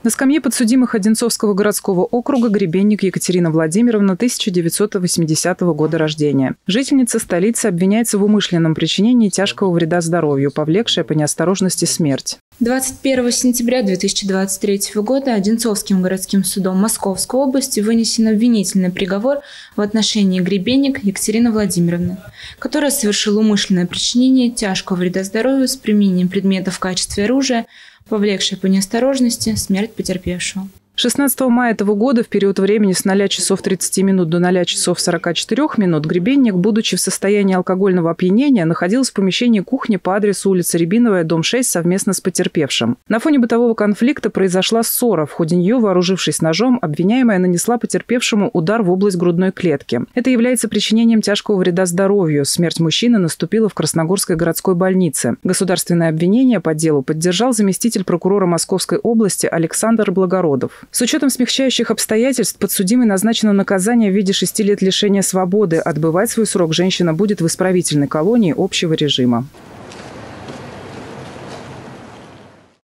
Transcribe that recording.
На скамье подсудимых Одинцовского городского округа Гребенник Екатерина Владимировна, 1980 года рождения. Жительница столицы обвиняется в умышленном причинении тяжкого вреда здоровью, повлекшая по неосторожности смерть. 21 сентября 2023 года Одинцовским городским судом Московской области вынесен обвинительный приговор в отношении Гребенник Екатерины Владимировны, которая совершила умышленное причинение тяжкого вреда здоровью с применением предметов в качестве оружия, повлекшая по неосторожности смерть потерпевшего. 16 мая этого года, в период времени с 0 часов 30 минут до 0 часов 44 минут, Гребенник, будучи в состоянии алкогольного опьянения, находилась в помещении кухни по адресу улица Рябиновая, дом 6, совместно с потерпевшим. На фоне бытового конфликта произошла ссора. В ходе нее, вооружившись ножом, обвиняемая нанесла потерпевшему удар в область грудной клетки. Это является причинением тяжкого вреда здоровью. Смерть мужчины наступила в Красногорской городской больнице. Государственное обвинение по делу поддержал заместитель прокурора Московской области Александр Благородов. С учетом смягчающих обстоятельств подсудимой назначено наказание в виде 6 лет лишения свободы. Отбывать свой срок женщина будет в исправительной колонии общего режима.